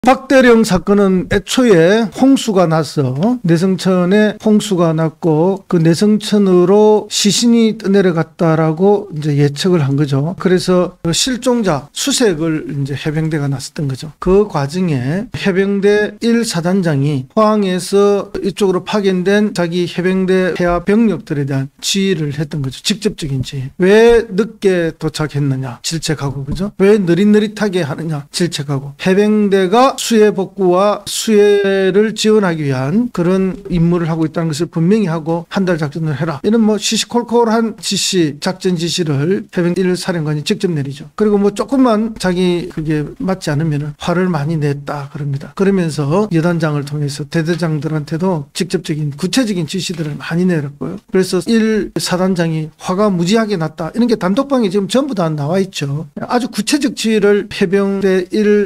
박대령 사건은 애초에 홍수가 나서 내성천에 홍수가 났고 그 내성천으로 시신이 떠내려갔다라고 이제 예측을 한 거죠. 그래서 실종자 수색을 이제 해병대가 나섰던 거죠. 그 과정에 해병대 1사단장이 포항에서 이쪽으로 파견된 자기 해병대 폐하 병력들에 대한 지휘를 했던 거죠. 직접적인 지휘. 왜 늦게 도착했느냐 질책하고, 그죠? 왜 느릿느릿하게 하느냐 질책하고, 해병대가 수해 복구와 수해를 지원하기 위한 그런 임무를 하고 있다는 것을 분명히 하고 한 달 작전을 해라, 이런 뭐 시시콜콜한 지시, 작전 지시를 해병대 1사령관이 직접 내리죠. 그리고 뭐 조금만 자기 그게 맞지 않으면 화를 많이 냈다 그럽니다. 그러면서 여단장을 통해서 대대장들한테도 직접적인 구체적인 지시들을 많이 내렸고요. 그래서 1사단장이 화가 무지하게 났다, 이런 게 단톡방에 지금 전부 다 나와 있죠. 아주 구체적 지휘를 해병대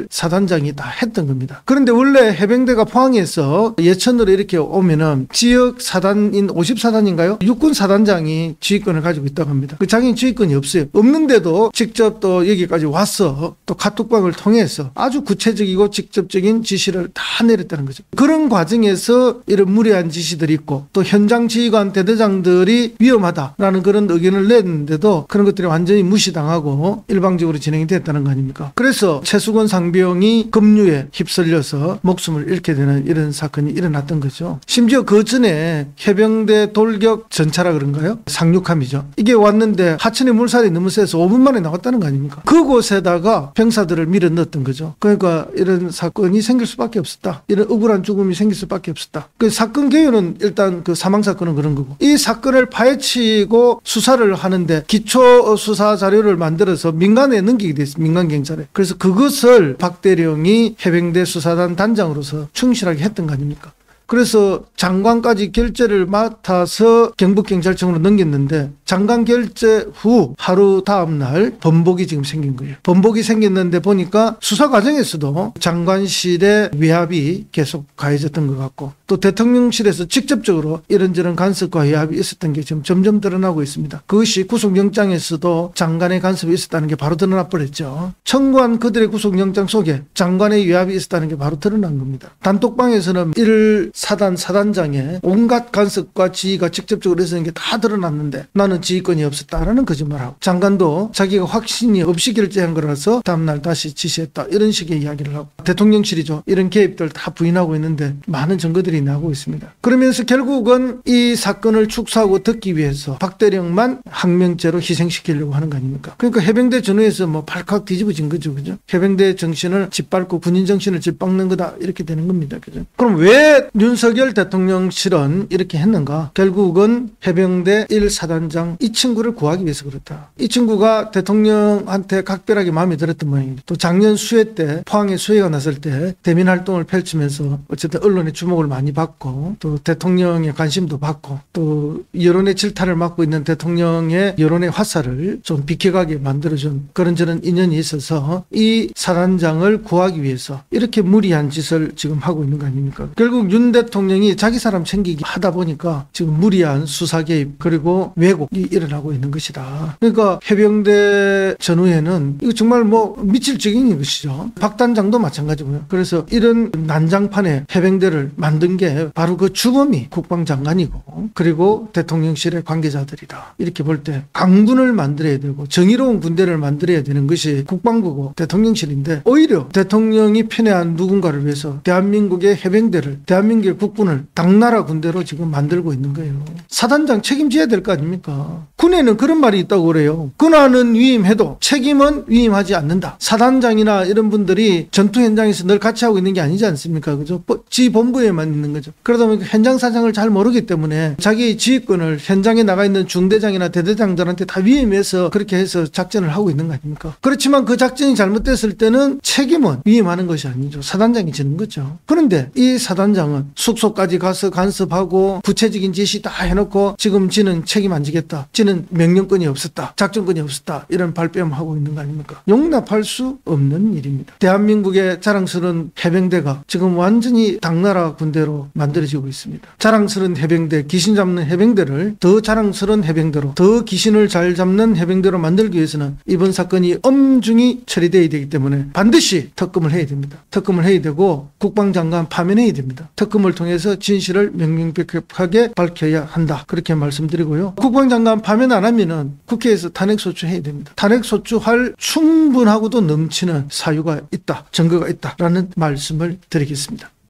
1사단장이 다 했던 겁니다. 그런데 원래 해병대가 포항에서 예천으로 이렇게 오면은 지역 사단인 54단인가요? 육군 사단장이 지휘권을 가지고 있다고 합니다. 그 자기는 지휘권이 없어요. 없는데도 직접 또 여기까지 와서 또 카톡방을 통해서 아주 구체적이고 직접적인 지시를 다 내렸다는 거죠. 그런 과정에서 이런 무리한 지시들이 있고, 또 현장 지휘관 대대장들이 위험하다라는 그런 의견을 냈는데도 그런 것들이 완전히 무시당하고 일방적으로 진행이 됐다는 거 아닙니까? 그래서 최수건 상병이 급류에 휩쓸려서 목숨을 잃게 되는 이런 사건이 일어났던 거죠. 심지어 그 전에 해병대 돌격 전차라 그런가요? 상륙함이죠. 이게 왔는데 하천에 물살이 너무 세서 5분 만에 나왔다는 거 아닙니까? 그곳에다가 병사들을 밀어 넣었던 거죠. 그러니까 이런 사건이 생길 수밖에 없었다. 이런 억울한 죽음이 생길 수밖에 없었다. 그 사건 개요는 일단 그 사망 사건은 그런 거고, 이 사건을 파헤치고 수사를 하는데 기초 수사 자료를 만들어서 민간에 넘기게 됐습니다. 민간 경찰에. 그래서 그것을 박대령이 해병대 수사단 단장으로서 충실하게 했던 거 아닙니까? 그래서 장관까지 결재를 맡아서 경북경찰청으로 넘겼는데, 장관 결재 후 하루 다음 날 번복이 지금 생긴 거예요. 번복이 생겼는데 보니까 수사 과정에서도 장관실의 외압이 계속 가해졌던 것 같고, 또 대통령실에서 직접적으로 이런저런 간섭과 외압이 있었던 게 지금 점점 드러나고 있습니다. 그것이 구속영장에서도 장관의 간섭이 있었다는 게 바로 드러나 버렸죠. 청구한 그들의 구속영장 속에 장관의 외압이 있었다는 게 바로 드러난 겁니다. 단톡방에서는 1사단 사단장의 온갖 간섭과 지휘가 직접적으로 있었는 게 다 드러났는데 나는 지휘권이 없었다라는 거짓말하고, 장관도 자기가 확신이 없이 결재한 거라서 다음날 다시 지시했다, 이런 식의 이야기를 하고, 대통령실이죠, 이런 개입들 다 부인하고 있는데 많은 증거들이 나오고 있습니다. 그러면서 결국은 이 사건을 축소하고 덮기 위해서 박대령만 항명죄로 희생시키려고 하는 거 아닙니까? 그러니까 해병대 전후에서 뭐 발칵 뒤집어진 거죠. 그죠? 해병대 정신을 짓밟고 군인 정신을 짓밟는 거다, 이렇게 되는 겁니다. 그죠? 그럼 왜 윤석열 대통령실은 이렇게 했는가? 결국은 해병대 1사단장 이 친구를 구하기 위해서 그렇다. 이 친구가 대통령한테 각별하게 마음에 들었던 모양입니다. 또 작년 수해 때, 포항에 수해가 났을 때 대민 활동을 펼치면서 어쨌든 언론의 주목을 많이 받고, 또 대통령의 관심도 받고, 또 여론의 질타를 막고 있는 대통령의 여론의 화살을 좀 비켜가게 만들어준 그런저런 인연이 있어서 이 사단장을 구하기 위해서 이렇게 무리한 짓을 지금 하고 있는 거 아닙니까? 결국 윤 대통령이 자기 사람 챙기기 하다 보니까 지금 무리한 수사 개입 그리고 왜곡이 일어나고 있는 것이다. 그러니까 해병대 전후에는 이거 정말 뭐 미칠 지경인 것이죠. 박 단장도 마찬가지고요. 그래서 이런 난장판에 해병대를 만든 게 바로 그 주범이 국방장관이고, 그리고 대통령실의 관계자들이다. 이렇게 볼 때 강군을 만들어야 되고 정의로운 군대를 만들어야 되는 것이 국방부고 대통령실인데, 오히려 대통령이 편애한 누군가를 위해서 대한민국의 해병대를, 대한민국의 국군을 당나라 군대로 지금 만들고 있는 거예요. 사단장 책임져야 될 거 아닙니까? 군에는 그런 말이 있다고 그래요. 군화는 위임해도 책임은 위임하지 않는다. 사단장이나 이런 분들이 전투 현장에서 늘 같이 하고 있는 게 아니지 않습니까? 그죠? 지 본부에만 있는 거죠. 그러다 보니까 현장 사정을 잘 모르기 때문에 자기 지휘권을 현장에 나가 있는 중대장이나 대대장들한테 다 위임해서 그렇게 해서 작전을 하고 있는 거 아닙니까? 그렇지만 그 작전이 잘못됐을 때는 책임은 위임하는 것이 아니죠. 사단장이 지는 거죠. 그런데 이 사단장은 숙소까지 가서 간섭하고 구체적인 지시 다 해놓고 지금 지는 책임 안 지겠다. 없었다. 지는 명령권이 없었다. 작전권이 없었다. 이런 발뺌하고 있는 거 아닙니까? 용납할 수 없는 일입니다. 대한민국의 자랑스러운 해병대가 지금 완전히 당나라 군대로 만들어지고 있습니다. 자랑스러운 해병대, 귀신 잡는 해병대를 더 자랑스러운 해병대로, 더 귀신을 잘 잡는 해병대로 만들기 위해서는 이번 사건이 엄중히 처리되어야 되기 때문에 반드시 특검을 해야 됩니다. 특검을 해야 되고 국방장관 파면해야 됩니다. 특검을 통해서 진실을 명명백백하게 밝혀야 한다. 그렇게 말씀드리고요. 국방장관 파면 안 하면은 국회에서 탄핵소추해야 됩니다. 탄핵소추할 충분하고도 넘치는 사유가 있다. 증거가 있다라는 말씀을 드리겠습니다.